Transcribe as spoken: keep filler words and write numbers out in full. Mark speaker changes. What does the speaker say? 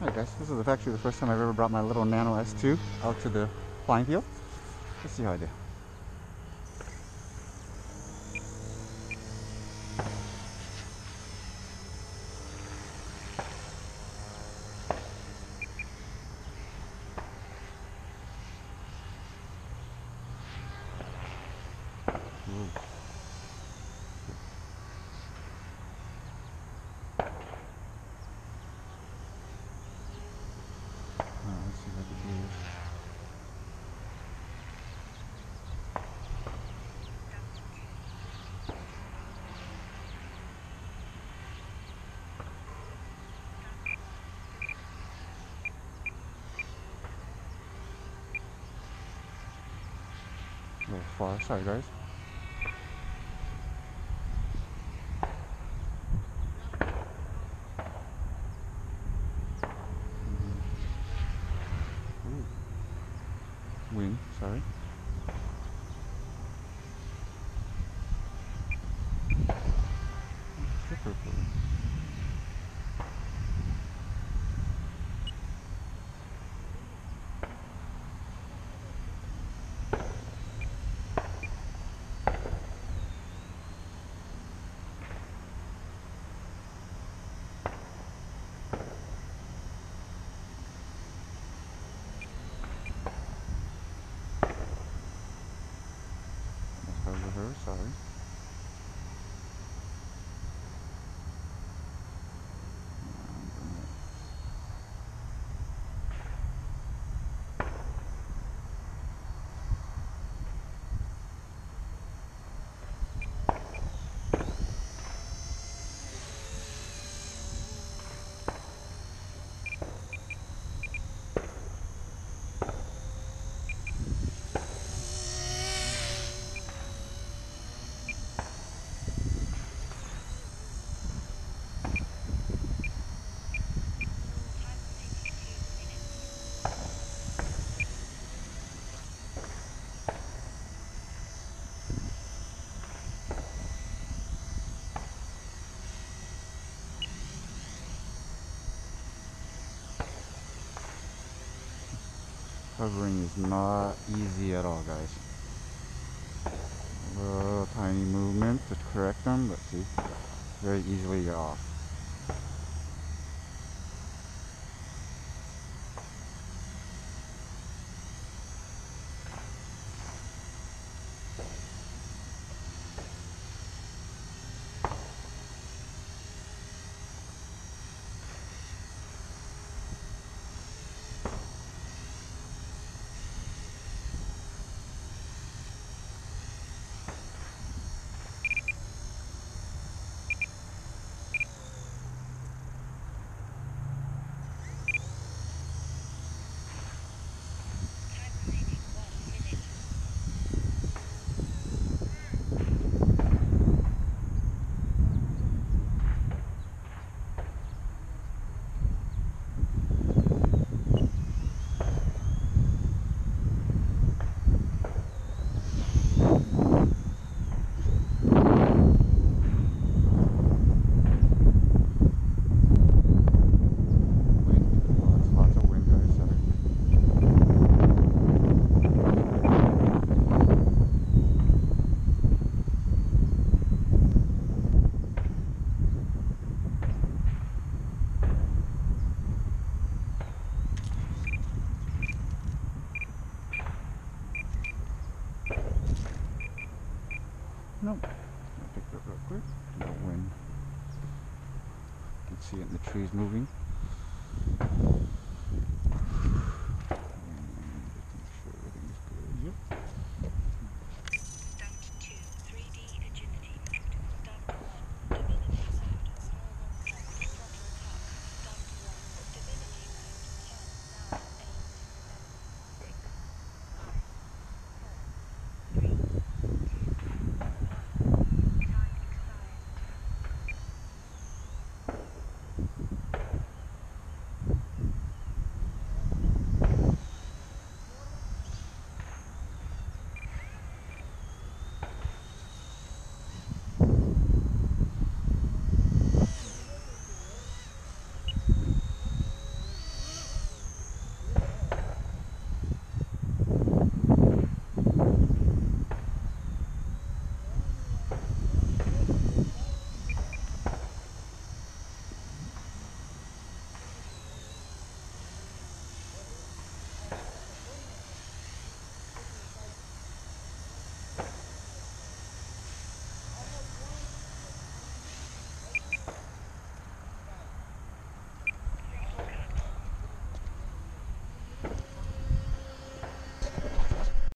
Speaker 1: Hi guys, this is actually the first time I've ever brought my little Nano S two out to the flying field. Let's see how I do. Ooh. Uh, let's see if I can do this. A little far, sorry guys. Ooh. Wing, sorry. Super cool. Over her, sorry. Hovering is not easy at all, guys. A little tiny movement to correct them, but see, very easily you're off. Nope. I'll pick that real quick. No wind. You can see it in the trees moving.